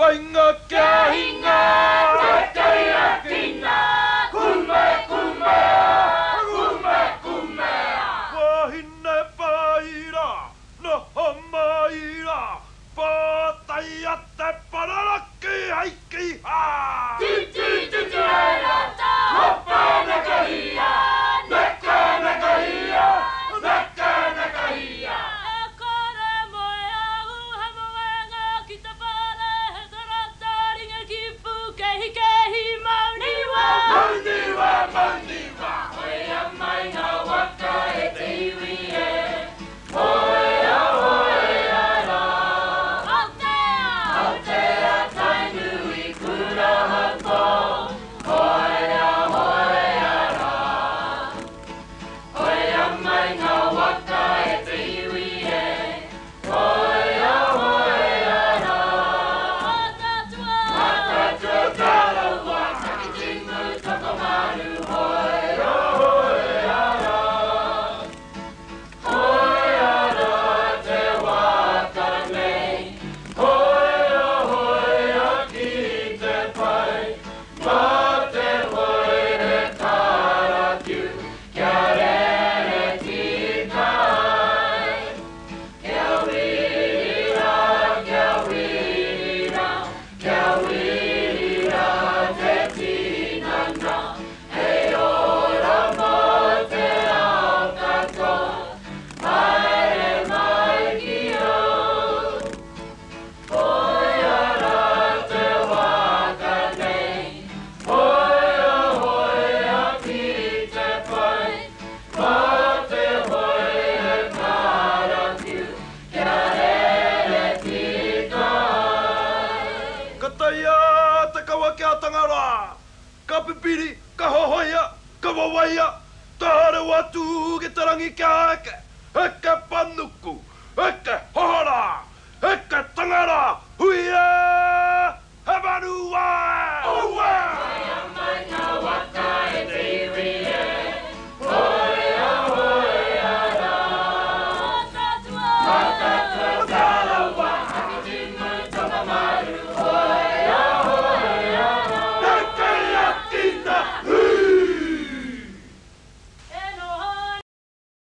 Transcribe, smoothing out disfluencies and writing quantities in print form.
Wainga kia hinga, kia hinga, kume kume, kume kume. Wahine paira, no hamaira, pataya te pararaki haiki ha. Titi rata, hopa nakahia, nakahia, nakahia. Ka pipiri, ka hohoia, ka wawaia, tahare watu ke tarangi kia eke, eke panuku, eke